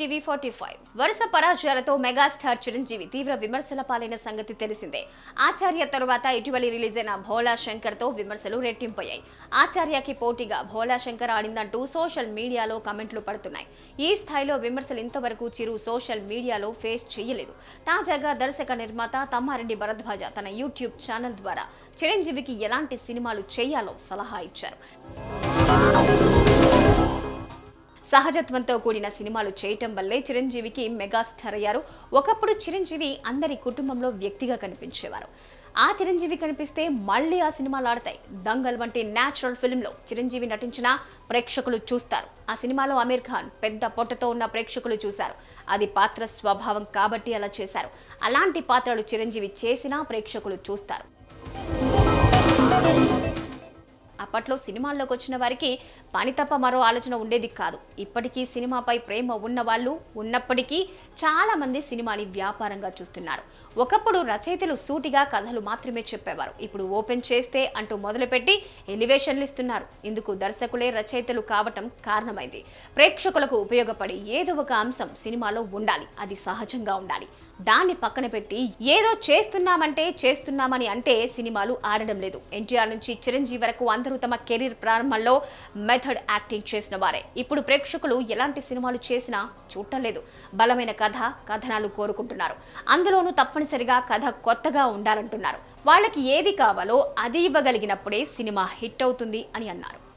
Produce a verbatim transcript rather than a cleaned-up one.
TV forty five వరుస పరాజయాలతో megastar Chiranjeevi తీవ్ర విమర్శల పాలైన సంగతి తెలిసిందే. ఆచార్య తరువాత ఇటీవలి రిలీజ్ అయిన భోలా శంకర్ తో విమర్శలు రెట్టింపయ్యాయి. ఆచార్యకి పోటీగా భోలా శంకర్ ఆడిందంటూ సోషల్ మీడియాలో కమెంట్లు పడుతున్నాయి. ఈ స్థాయిలో విమర్శలు ఇంతవరకు చిరు సోషల్ మీడియాలో ఫేస్ చేయలేదు. తాజాగా దర్శక నిర్మాత తమ్మారెడ్డి భరద్వాజ తన యూట్యూబ్ ఛానల్ ద్వారా చిరంజీవికి ఎలాంటి సినిమాలు చేయాలో సలహా ఇచ్చారు. సహజత్వంతో కూడిన సినిమాలు చేయటం వల్లే చిరంజీవికి మెగాస్టార్ అయ్యారు. ఒకప్పుడు చిరంజీవి అందరి కుటుంబంలో వ్యక్తిగా కనిపించేవారు. ఆ చిరంజీవి కనిపిస్తే మళ్ళీ ఆ సినిమాలు ఆడతాయి. దంగల్ వంటి న్యాచురల్ ఫిల్మ్లో చిరంజీవి నటించిన ప్రేక్షకులు చూస్తారు. ఆ సినిమాలో అమీర్ ఖాన్ పెద్ద పొట్టతో ఉన్న ప్రేక్షకులు చూశారు. అది పాత్ర స్వభావం కాబట్టి అలా చేశారు. అలాంటి పాత్రలు చిరంజీవి చేసినా ప్రేక్షకులు చూస్తారు. అప్పట్లో సినిమాల్లోకి వచ్చిన వారికి పని తప్ప మరో ఆలోచన ఉండేది కాదు. ఇప్పటికీ సినిమాపై ప్రేమ ఉన్న వాళ్ళు ఉన్నప్పటికీ చాలా మంది సినిమాని వ్యాపారంగా చూస్తున్నారు. ఒకప్పుడు రచయితలు సూటిగా కథలు మాత్రమే చెప్పేవారు. ఇప్పుడు ఓపెన్ చేస్తే అంటూ మొదలుపెట్టి ఎలివేషన్లు ఇస్తున్నారు. ఇందుకు దర్శకులే రచయితలు కావటం కారణమైంది. ప్రేక్షకులకు ఉపయోగపడి ఏదో ఒక అంశం సినిమాలో ఉండాలి. అది సహజంగా ఉండాలి. దాన్ని పక్కన పెట్టి ఏదో చేస్తున్నామంటే చేస్తున్నామని అంటే సినిమాలు ఆడడం లేదు. ఎన్టీఆర్ నుంచి చిరంజీవి వరకు అందరూ తమ కెరీర్ ప్రారంభంలో మెథడ్ యాక్టింగ్ చేసిన వారే. ఇప్పుడు ప్రేక్షకులు ఎలాంటి సినిమాలు చేసినా చూడటం లేదు. బలమైన కథ, కథనాలు కోరుకుంటున్నారు. అందులోనూ తప్పనిసరిగా కథ కొత్తగా ఉండాలంటున్నారు. వాళ్ళకి ఏది కావాలో అది ఇవ్వగలిగినప్పుడే సినిమా హిట్ అవుతుంది అని అన్నారు.